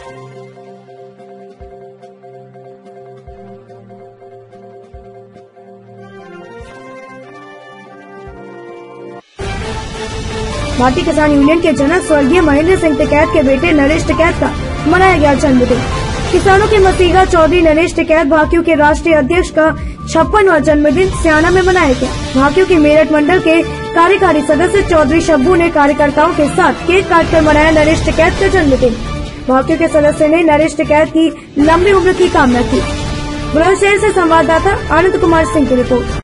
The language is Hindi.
भारतीय किसान यूनियन के जनक स्वर्गीय महेंद्र सिंह टिकैत के बेटे नरेश टिकैत का मनाया गया जन्मदिन। किसानों के मसीहा चौधरी नरेश टिकैत भाकियू के राष्ट्रीय अध्यक्ष का 56वां जन्मदिन सियाना में मनाया गया। भाकियू के मेरठ मंडल के कार्यकारी सदस्य चौधरी शब्बू ने कार्यकर्ताओं के साथ केक काटकर मनाया नरेश टिकैत का जन्मदिन। भाकियू के सदस्य ने नरेश टिकैत की लंबी उम्र की कामना की। बुलंदशहर से संवाददाता आनंद कुमार सिंह की रिपोर्ट।